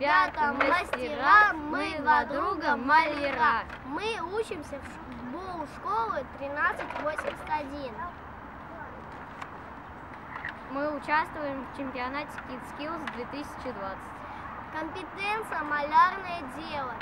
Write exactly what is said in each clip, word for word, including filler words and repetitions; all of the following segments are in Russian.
ребята мастера, мы два друга маляра. Мы учимся в БУ школы тринадцать восемьдесят один. Мы участвуем в чемпионате KidSkills две тысячи двадцать. Компетенция малярное дело.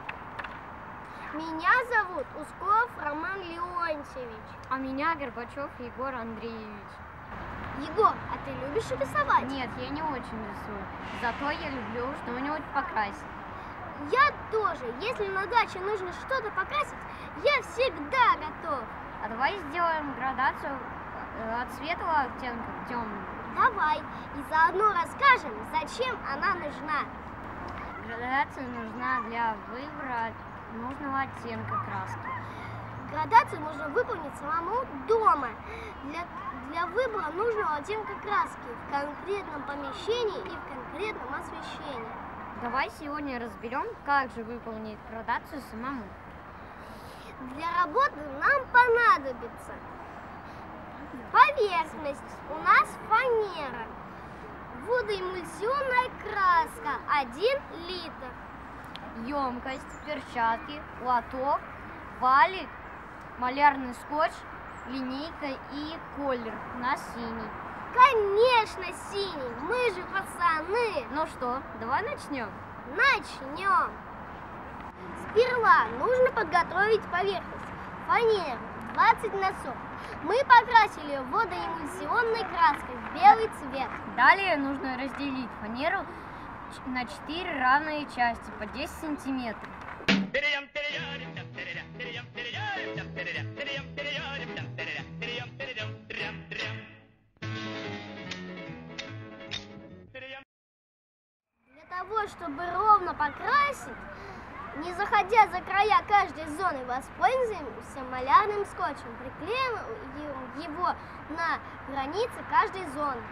Меня зовут Усков Роман Леонтьевич. А меня Горбачев Егор Андреевич. Егор, а ты любишь рисовать? Нет, я не очень рисую. Зато я люблю что-нибудь покрасить. Я тоже. Если на даче нужно что-то покрасить, я всегда готов. А давай сделаем градацию от светлого оттенка к темному. Давай. И заодно расскажем, зачем она нужна. Градация нужна для выбора нужного оттенка краски. Градацию можно выполнить самому дома. Для, для выбора нужного оттенка краски в конкретном помещении и в конкретном освещении. Давай сегодня разберем, как же выполнить градацию самому. Для работы нам понадобится поверхность. У нас фанера. Водоэмульсионная краска один литр. Емкость, перчатки, лоток, валик, малярный скотч, линейка и колер на синий. Конечно, синий. Мы же пацаны. Ну что, давай начнем? Начнем. Сперва нужно подготовить поверхность. Фанеру двадцать на сорок. Мы покрасили водоэмульсионной краской в белый цвет. Далее нужно разделить фанеру на четыре равные части по десять сантиметров. Для того, чтобы ровно покрасить, не заходя за края каждой зоны, воспользуемся малярным скотчем. Приклеим его на границы каждой зоны.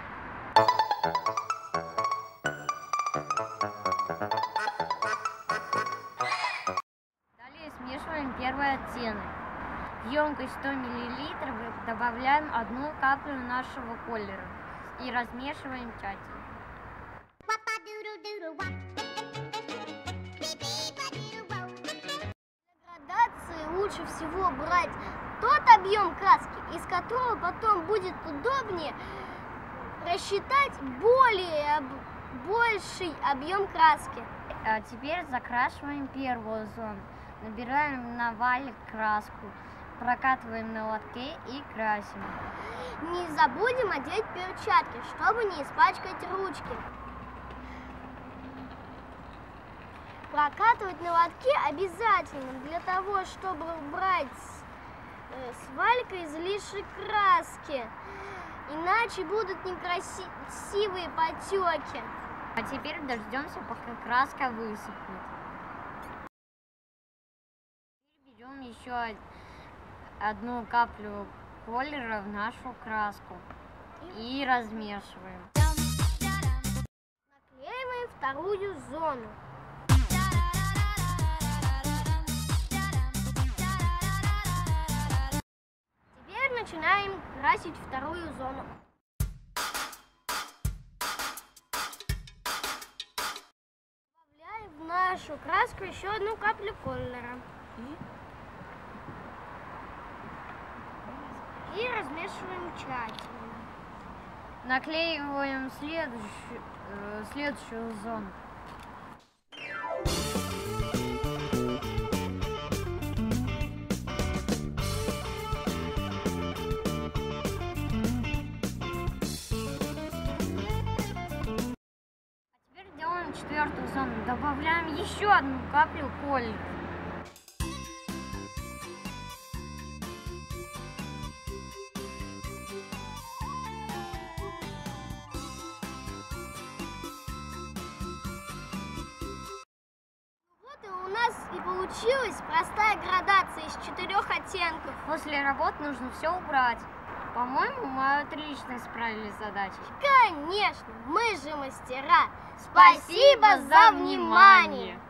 Далее смешиваем первый оттенок. В емкость сто миллилитров добавляем одну каплю нашего колера и размешиваем тщательно. Лучше всего брать тот объем краски, из которого потом будет удобнее рассчитать более больший объем краски. А теперь закрашиваем первую зону. Набираем на валик краску, прокатываем на лотке и красим. Не забудем одеть перчатки, чтобы не испачкать ручки. Прокатывать на лотке обязательно для того, чтобы убрать э, с валика излишек краски. Иначе будут некрасивые потеки. А теперь дождемся, пока краска высохнет. Теперь берем еще одну каплю колера в нашу краску и размешиваем. Наклеиваем вторую зону. Начинаем красить вторую зону. Добавляем в нашу краску еще одну каплю колера. И размешиваем тщательно. Наклеиваем следующую, э, следующую зону. Четвертую зону добавляем еще одну каплю колера. Вот и у нас и получилась простая градация из четырех оттенков. После работы нужно все убрать. По-моему, мы отлично справились с задачей. Конечно, мы же мастера. Спасибо за внимание!